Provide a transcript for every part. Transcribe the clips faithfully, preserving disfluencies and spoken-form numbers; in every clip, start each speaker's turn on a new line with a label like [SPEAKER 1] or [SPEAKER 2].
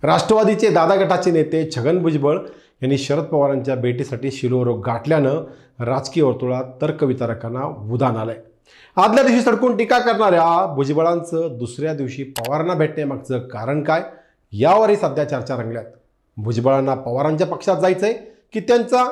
[SPEAKER 1] राष्ट्रवादीचे दादा गटाचे नेते छगन भुजबळ यांनी शरद पवारांच्या भेटीसाठी शिलोरोग गाठल्यानं राजकीय वर्तुळात तर्कवितर्कांना उधाण आलंय। आदल्या दिवशी सडकून टीका करणाऱ्या भुजबळांचं दुसऱ्या दिवशी पवारांना भेटण्यामागचं कारण काय यावरही सध्या चर्चा रंगल्यात। भुजबळांना पवारांच्या पक्षात जायचंय की त्यांचा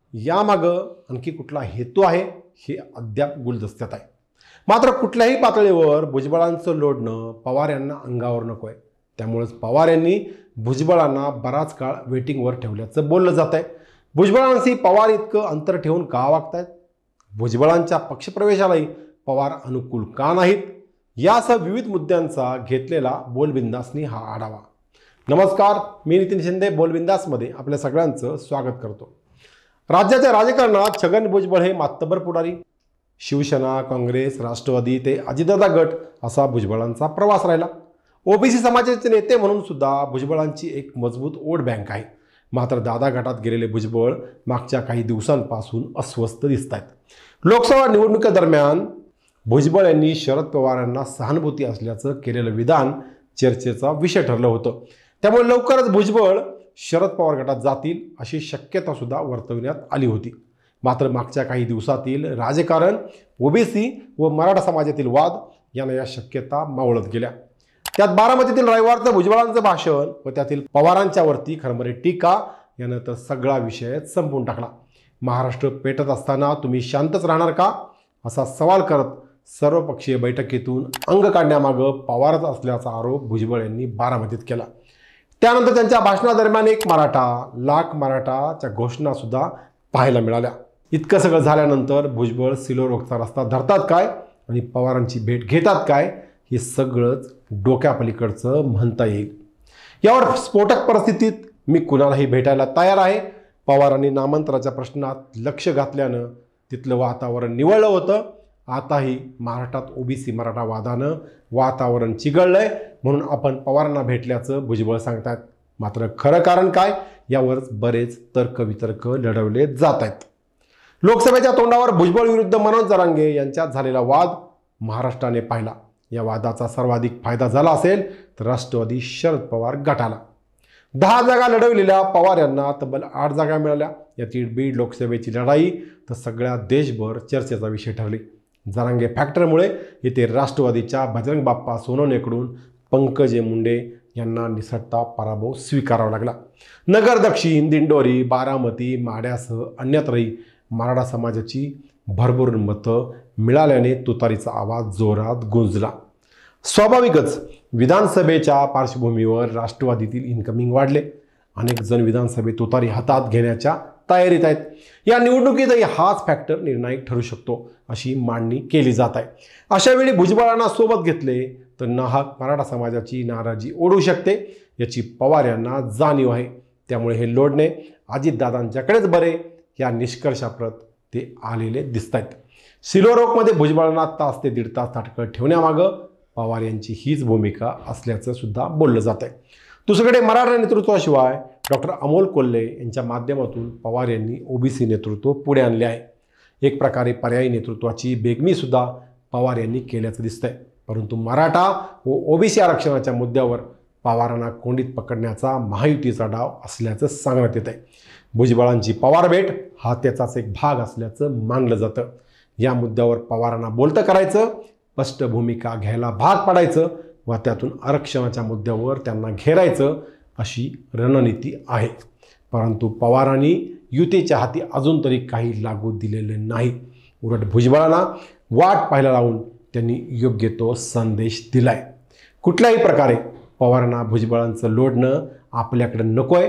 [SPEAKER 1] यामागं आणखी कुठला हेतू आहे हे अद्याप गुलदस्त्यात आहे। मात्र कुठल्याही पातळीवर भुजबळांचं लोढणं पवार यांना अंगावर नकोय, त्यामुळेच पवार यांनी भुजबळांना बराच काळ वेटिंगवर ठेवल्याचं बोललं जात आहे। भुजबळांशी पवार इतकं अंतर ठेवून का वागतायत, भुजबळांच्या पक्षप्रवेशालाही पवार अनुकूल का नाहीत, यासह विविध मुद्द्यांचा घेतलेला बोलबिंदासनी हा आढावा। नमस्कार, मी नितीन शिंदे बोलबिंदासमध्ये आपल्या सगळ्यांचं स्वागत करतो। राज्याच्या राजकारणात छगन भुजबळ हे मातबर पुढारी, शिवसेना, काँग्रेस, राष्ट्रवादी ते अजितदादा गट असा भुजबळांचा प्रवास राहिला। ओबीसी समाजाचे नेते म्हणून सुद्धा भुजबळांची एक मजबूत वोट बँक आहे। मात्र दादा गटात गेलेले भुजबळ मागच्या काही दिवसांपासून अस्वस्थ दिसत आहेत। लोकसभा निवडणुकीदरम्यान भुजबळ यांनी शरद पवारांना सहानुभूती असल्याचं केलेलं विधान चर्चेचा विषय ठरलं होतं। त्यामुळे लवकरच भुजबळ शरद पवार गटात जातील अशी शक्यता सुद्धा वर्तवण्यात आली होती। मात्र मागच्या काही दिवसातील राजकारण, ओबीसी व मराठा समाजातील वाद यांना या शक्यता मावळत गेल्या। त्यात बारामतीतील रविवारचं भुजबळांचं भाषण व त्यातील पवारांच्यावरती खरमरे टीका यानं तर सगळा विषय संपवून टाकला। महाराष्ट्र पेटत असताना तुम्ही शांतच राहणार का असा सवाल करत सर्वपक्षीय बैठकीतून अंग काढण्यामागं पवारच असल्याचा आरोप भुजबळ यांनी बारामतीत केला। त्यानंतर त्यांच्या भाषणादरम्यान एक मराठा लाख मराठाच्या घोषणा सुद्धा पाहायला मिळाल्या। इतकं सगळं झाल्यानंतर भुजबळ सिलोरोगचा रस्ता धरतात काय आणि पवारांची भेट घेतात काय हे सगळंच डोक्यापलीकडचं म्हणता येईल। यावर स्फोटक परिस्थितीत मी कुणालाही भेटायला तयार आहे, पवारांनी नामांतराच्या प्रश्नात लक्ष घातल्यानं तिथलं वातावरण निवळलं होतं। आताही महाराष्ट्रात ओबीसी मराठा वादानं वातावरण चिघळलंय, म्हणून आपण पवारांना भेटल्याचं भुजबळ सांगतात। मात्र खरं कारण काय यावर बरेच तर्कवितर्क लढवले जात आहेत। लोकसभेच्या तोंडावर भुजबळ विरुद्ध मनोज जरांगे यांच्यात झालेला वाद महाराष्ट्राने पाहिला। या वादाचा सर्वाधिक फायदा झाला असेल तर राष्ट्रवादी शरद पवार गटाला। दहा जागा लढवलेल्या पवार यांना तब्बल आठ जागा मिळाल्या। यातील बीड लोकसभेची लढाई तर सगळ्या देशभर चर्चेचा विषय ठरली। जरांगे फॅक्टरमुळे येथे राष्ट्रवादीच्या बजरंग बाप्पा सोनवणेकडून पंकजे मुंडे यांना निसटता पराभव स्वीकारावा लागला। नगर दक्षिण, दिंडोरी, बारामती, माढ्यासह अन्यत्रही मराठा समाजाची भरभरून मतं मिळाल्याने तुतारीचा आवाज जोरात गुंजला। स्वाभाविकच विधानसभेच्या पार्श्वभूमीवर राष्ट्रवादीतील इन्कमिंग वाढले। अनेक जण विधानसभेत तुतारी हातात घेण्याच्या तयारीत आहेत। या निवडणुकीतही हाच फॅक्टर निर्णायक ठरू शकतो अशी मांडणी केली जात आहे। अशा वेळी भुजबळांना सोबत घेतले तर नाहक मराठा समाजाची नाराजी ओढू शकते याची पवार यांना जाणीव आहे। त्यामुळे हे लोढणे अजितदादांच्याकडेच बरे या निष्कर्षाप्रत ते आलेले दिसत आहेत। सिलोरोगमध्ये भुजबळांना तास ते दीड तास ताटकळत ठेवण्यामागं पवार यांची हीच भूमिका असल्याचं सुद्धा बोललं जात आहे। दुसरीकडे मराठा नेतृत्वाशिवाय डॉक्टर अमोल कोल्हे यांच्या माध्यमातून पवार यांनी ओबीसी नेतृत्व पुढे आणले आहे। एक प्रकारे पर्यायी नेतृत्वाची बेगमी सुद्धा पवार यांनी केल्याचं दिसतंय। परंतु मराठा व ओबीसी आरक्षणाच्या मुद्द्यावर पवारांना कोंडीत पकडण्याचा महायुतीचा डाव असल्याचं सांगण्यात येत आहे। भुजबळांची पवार भेट हा त्याचाच एक भाग असल्याचं मानलं जातं। या मुद्द्यावर पवारांना बोलतं करायचं, स्पष्ट भूमिका घ्यायला भाग पाडायचं व त्यातून आरक्षणाच्या मुद्द्यावर त्यांना घेरायचं अशी रणनीती आहे। परंतु पवारांनी युतीच्या हाती अजून तरी काही लागू दिलेले नाही। उलट भुजबळांना वाट पाहायला लावून त्यांनी योग्य तो संदेश दिलाय। कुठल्याही प्रकारे पवारांना भुजबळांचं लोढणं आपल्याकडे नकोय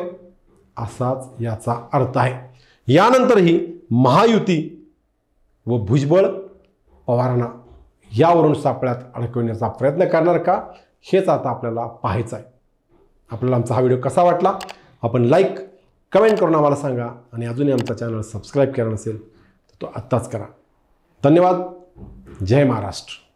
[SPEAKER 1] असाच याचा अर्थ आहे। यानंतरही महायुती व भुजबळ पवारांना यावरून सापळ्यात अडकवण्याचा प्रयत्न करणार का हेच आता आपल्याला पाहायचं आहे। आपल्याला आमचा हा व्हिडिओ कसा वाटला आपण लाईक कमेंट करून आम्हाला सांगा आणि अजूनही आमचा चॅनल सबस्क्राईब केला नसेल तर तो आत्ताच करा। धन्यवाद। जय महाराष्ट्र।